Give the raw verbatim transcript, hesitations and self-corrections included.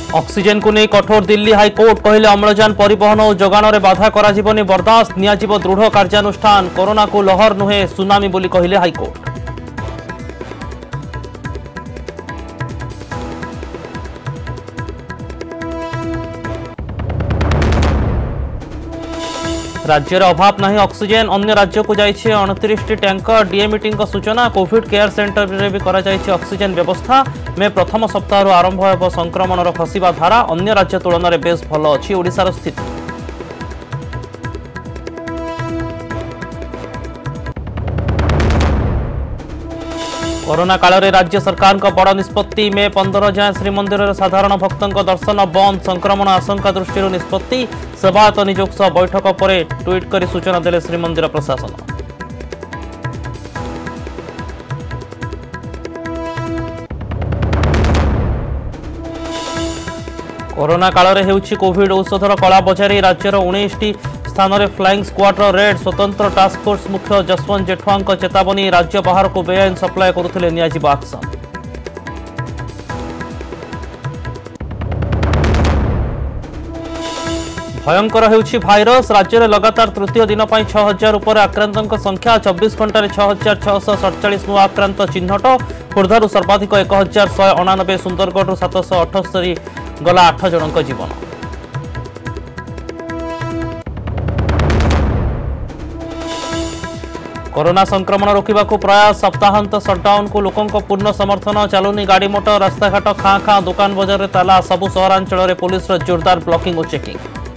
Oxygen को नहीं कठोर दिल्ली हाईकोर्ट कहले अम्लजान परिवहन और जोगाण में बाधा कराजिबनी बर्दाश्त नियाजिब दृढ़ कार्यानुष्ठान कोरोना को लहर नुहे सुनामी बोली कहले हाईकोर्ट। राज्य अभाव नहीं ऑक्सीजन अन्य राज्य को जाइए अड़तीस टैंकर डीएमईटी सूचना कोविड केयर सेंटर में भी करा जाइए ऑक्सीजन व्यवस्था में प्रथम सप्ताह आरंभ हो संक्रमण खसवा धारा अन्य राज्य तुलन में बेस भल अच्छी ओडिशार स्थिति। कोरोना काल में राज्य सरकार का बड़ निष्पत्ति में पंद्रह जाए श्रीमंदिर साधारण भक्तों दर्शन बंद संक्रमण आशंका दृष्टि निष्पत्ति सेवायत नियोग सह बैठक पर ट्वीट कर सूचना देले श्रीमंदिर प्रशासन। कोरोना काल में होउछि कोविड औषधर कला बजारी राज्यर उन्नीस टी स्थान में फ्लाइंग स्क्वाड्र रेड स्वतंत्र टास्क फोर्स मुख्य जसवंत जेठवा चेतावनी राज्य बाहर को बेआईन सप्लाय करुथिले नियाजिब एक्शन। भयंकर होउछि भाइरस राज्य में लगातार तृतीय दिन पर छह हजार उपर आक्रांतों संख्या चौबीस घंटे छह हजार छःश सड़चाश नुआ आक्रांत चिन्हट खोर्धारू सर्वाधिक एक हजार शहे अणानबे सुंदरगढ़ सातश अठस्तरी गला आठ जन जीवन। कोरोना संक्रमण रोकने प्रयास सप्ताहांत सटडाउन को लोकों पूर्ण समर्थन चलुनी गाड़ी मोटर रास्ताघाट खाँ खाँ दुकान बजार ताला सबु सहरांचल पुलिस जोरदार ब्लॉकिंग और चेकिंग।